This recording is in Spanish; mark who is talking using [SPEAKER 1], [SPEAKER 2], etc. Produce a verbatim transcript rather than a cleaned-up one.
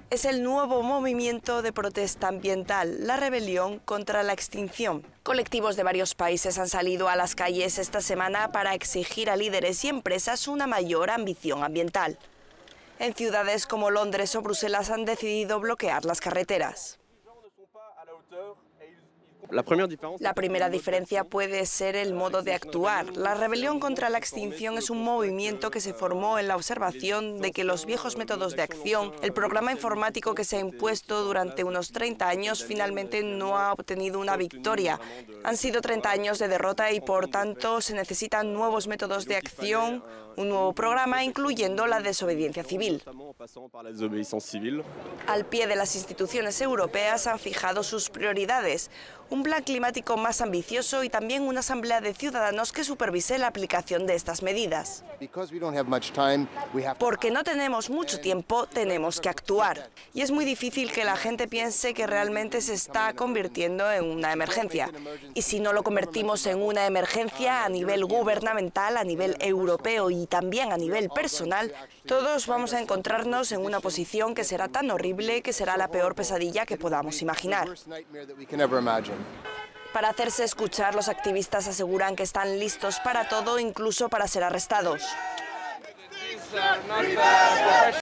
[SPEAKER 1] Es el nuevo movimiento de protesta ambiental, la rebelión contra la extinción. Colectivos de varios países han salido a las calles esta semana para exigir a líderes y empresas una mayor ambición ambiental. En ciudades como Londres o Bruselas han decidido bloquear las carreteras.
[SPEAKER 2] La
[SPEAKER 1] primera diferencia puede ser el modo de actuar. La rebelión contra la extinción es un movimiento que se formó en la observación de que los viejos métodos de acción, el programa informático que se ha impuesto durante unos treinta años, finalmente no ha obtenido una victoria. Han sido treinta años de derrota y, por tanto, se necesitan nuevos métodos de acción, un nuevo programa, incluyendo la desobediencia civil. Al pie de las instituciones europeas han fijado sus prioridades, un plan climático más ambicioso y también una asamblea de ciudadanos que supervise la aplicación de estas medidas. Porque no tenemos mucho tiempo, tenemos que actuar. Y es muy difícil que la gente piense que realmente se está convirtiendo en una emergencia. Y si no lo convertimos en una emergencia a nivel gubernamental, a nivel europeo y también a nivel personal, todos vamos a encontrarnos en una posición que será tan horrible que será la peor pesadilla que podamos imaginar. Para hacerse escuchar, los activistas aseguran que están listos para todo, incluso para ser arrestados.